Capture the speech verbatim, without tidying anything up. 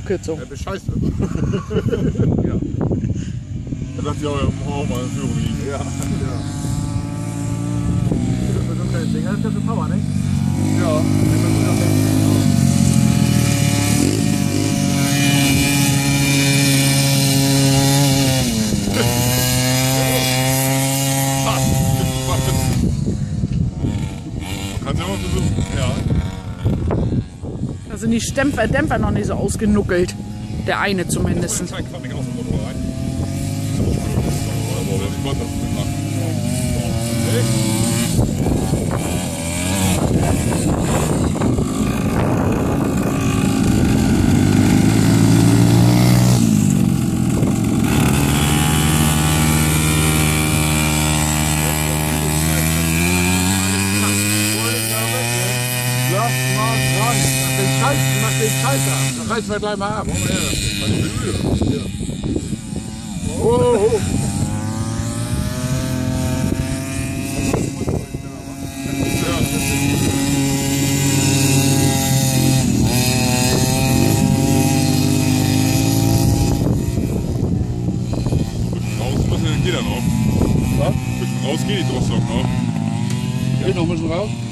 Abkürzung. Ja, bescheiße. Ja. Da sagt sie auch, auch mal eine Führung liegen. Ja. Ja. Für so ein kleines Ding, das ist ja für Power, ne? Ja. Kannst du ja mal versuchen. Ja. Da sind die Dämpfer, Dämpfer noch nicht so ausgenuckelt. Der eine zumindest. Ich quatsch nicht aus dem Motor rein. Aber ich konnte das mitmachen. Lass mal ran. Mach den Scheiß, mach den Scheiß ab. Dann reißen wir gleich mal ab. Oh, oh, oh. Raus, geht er noch? Was? Raus geht die Drosslock noch. Geht noch ein bisschen raus?